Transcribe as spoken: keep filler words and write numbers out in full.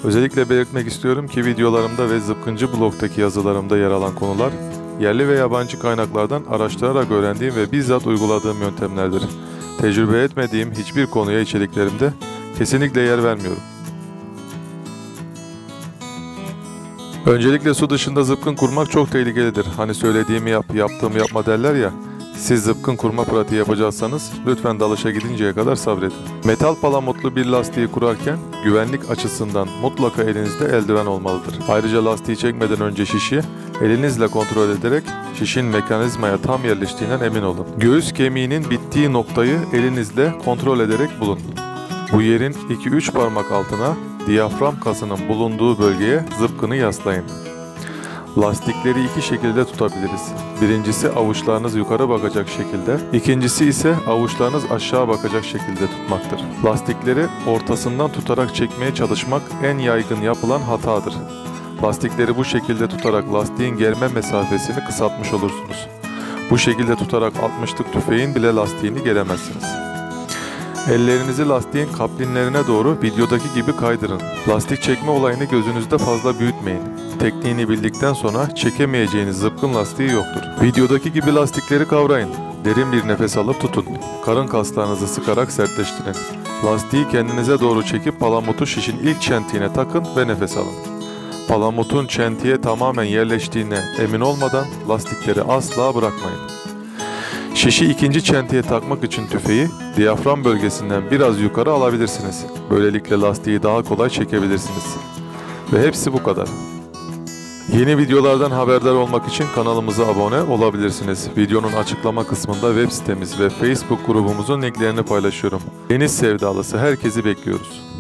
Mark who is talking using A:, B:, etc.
A: Özellikle belirtmek istiyorum ki videolarımda ve Zıpkıncı Blog'daki yazılarımda yer alan konular yerli ve yabancı kaynaklardan araştırarak öğrendiğim ve bizzat uyguladığım yöntemlerdir. Tecrübe etmediğim hiçbir konuya içeriklerimde kesinlikle yer vermiyorum. Öncelikle su dışında zıpkın kurmak çok tehlikelidir. Hani söylediğimi yap, yaptığımı yapma derler ya. Siz zıpkın kurma pratiği yapacaksanız lütfen dalışa gidinceye kadar sabredin. Metal palamutlu bir lastiği kurarken güvenlik açısından mutlaka elinizde eldiven olmalıdır. Ayrıca lastiği çekmeden önce şişi elinizle kontrol ederek şişin mekanizmaya tam yerleştiğinden emin olun. Göğüs kemiğinin bittiği noktayı elinizle kontrol ederek bulun. Bu yerin iki üç parmak altına diyafram kasının bulunduğu bölgeye zıpkını yaslayın. Lastikleri iki şekilde tutabiliriz. Birincisi avuçlarınız yukarı bakacak şekilde, ikincisi ise avuçlarınız aşağı bakacak şekilde tutmaktır. Lastikleri ortasından tutarak çekmeye çalışmak en yaygın yapılan hatadır. Lastikleri bu şekilde tutarak lastiğin germe mesafesini kısaltmış olursunuz. Bu şekilde tutarak altmışlık tüfeğin bile lastiğini geremezsiniz. Ellerinizi lastiğin kaplinlerine doğru videodaki gibi kaydırın. Lastik çekme olayını gözünüzde fazla büyütmeyin. Tekniğini bildikten sonra çekemeyeceğiniz zıpkın lastiği yoktur. Videodaki gibi lastikleri kavrayın. Derin bir nefes alıp tutun. Karın kaslarınızı sıkarak sertleştirin. Lastiği kendinize doğru çekip palamutu şişin ilk çentiğine takın ve nefes alın. Palamutun çentiğe tamamen yerleştiğine emin olmadan lastikleri asla bırakmayın. Şişi ikinci çentiğe takmak için tüfeği diyafram bölgesinden biraz yukarı alabilirsiniz. Böylelikle lastiği daha kolay çekebilirsiniz. Ve hepsi bu kadar. Yeni videolardan haberdar olmak için kanalımıza abone olabilirsiniz. Videonun açıklama kısmında web sitemiz ve Facebook grubumuzun linklerini paylaşıyorum. Deniz sevdalısı herkesi bekliyoruz.